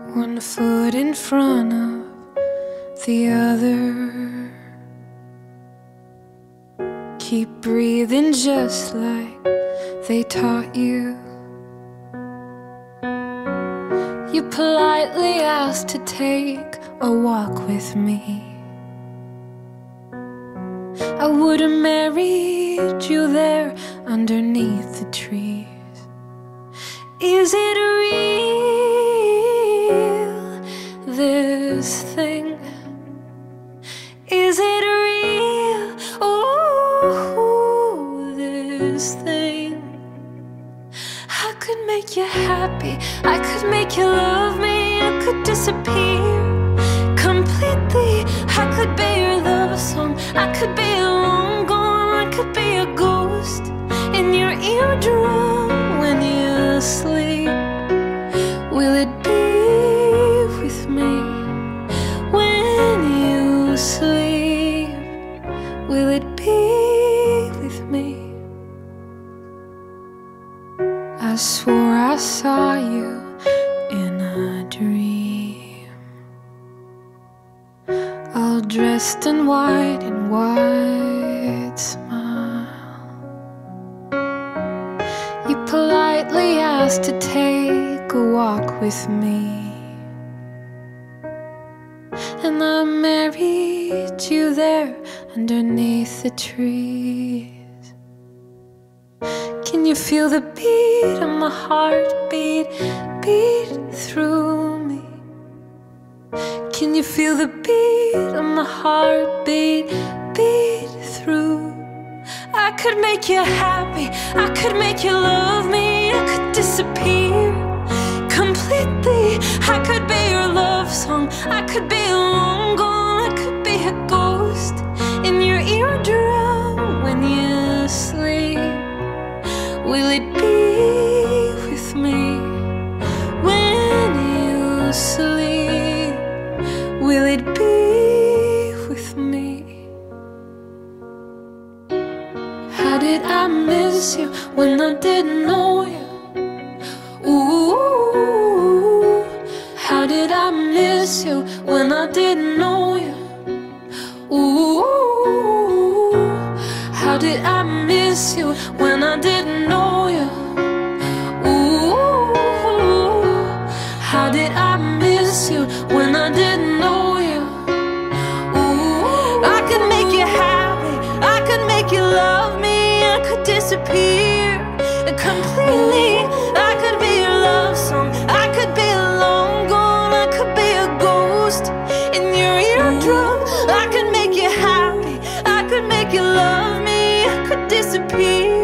one foot in front of the other. Keep breathing just like they taught you. You politely asked to take a walk with me. I would have married you there underneath the trees. Is it real, this thing? Is it real, oh, this thing? I could make you happy, I could make you love me, I could disappear completely. I could be your love song, I could be long gone, I could be a ghost in your eardrum when you sleep. Will it be with me when you sleep? Will it be with me? I swore I saw you in a dream, all dressed in white and white smile. You politely asked to take a walk with me, and I married you there underneath the trees. Can you feel the beat of my heartbeat beat through me? Can you feel the beat of my heartbeat beat through? I could make you happy, I could make you love me, I could disappear completely. I could be your love song, I could be long gone, I could be a ghost in your eardrum when you sleep. Will it be with me when you sleep? Will it be with me? How did I miss you when I didn't know you? Ooh, how did I miss you when I didn't know you? Ooh, how did I miss you when I didn't know you? Ooh, how did I miss you when I didn't know you? Ooh, I could make you happy, I could make you love me, I could disappear completely. I could be your love song, I could be long gone, I could be a ghost in your eardrum. I could make you happy, I could make you love me, I could disappear